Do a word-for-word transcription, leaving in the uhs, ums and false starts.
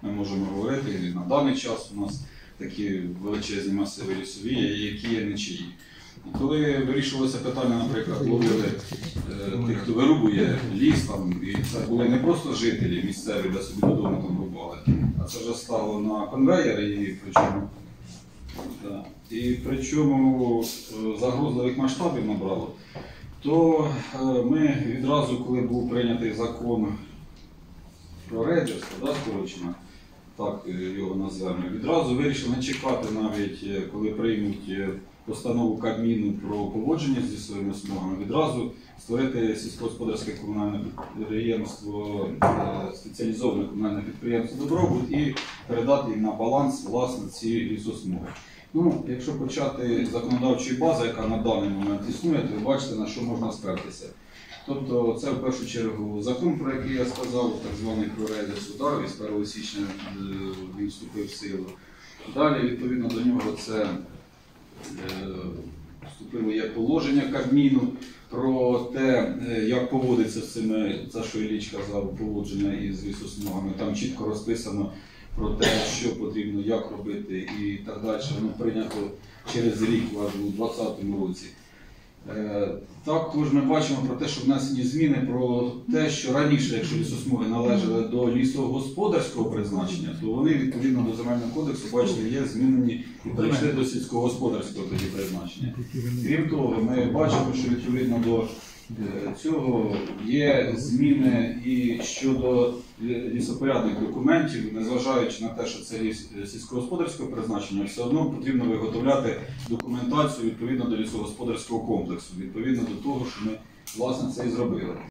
ми можемо говорити, і на даний час у нас такі величезні масиви лісові, які є нічиї. І коли вирішувалося питання, наприклад, ловили е, тих, хто вирубує ліс, там, і це були не просто жителі місцеві, де собі додому там рубали, а це вже стало на конвеєр, і причому, да, і причому загрозливих масштабів набрало, то е, ми відразу, коли був прийнятий закон про рейдерство, да, скорочено, так його назвемо, відразу вирішили не чекати навіть, коли приймуть постанову Кабміну про поводження з лісовими смугами, відразу створити сільськогосподарське комунальне підприємство, спеціалізоване комунальне підприємство «Добробут» і передати їм на баланс, власне, ці лісосмуги. Ну, якщо почати з законодавчої бази, яка на даний момент існує, то ви бачите, на що можна спертися. Тобто це в першу чергу закон, про який я сказав, так званий про рейдерство, і з першого січня він вступив в силу. Далі, відповідно до нього, це вступило є положення Кабміну про те, як поводиться з цими, за що Ілліч казав, поводження із лісосмугами. Там чітко розписано про те, що потрібно, як робити і так далі. Воно прийнято через рік, аж у двадцятому році. Також ми бачимо про те, що внесені зміни про те, що раніше, якщо лісосмуги належали до лісогосподарського призначення, то вони відповідно до Земельного кодексу, бачите, є змінені і перейшли до сільськогосподарського тоді призначення. Крім того, ми бачимо, що відповідно до цього є зміни і щодо лісопорядних документів, незважаючи на те, що це сільськогосподарського призначення, все одно потрібно виготовляти документацію відповідно до лісогосподарського комплексу, відповідно до того, що ми, власне, це і зробили.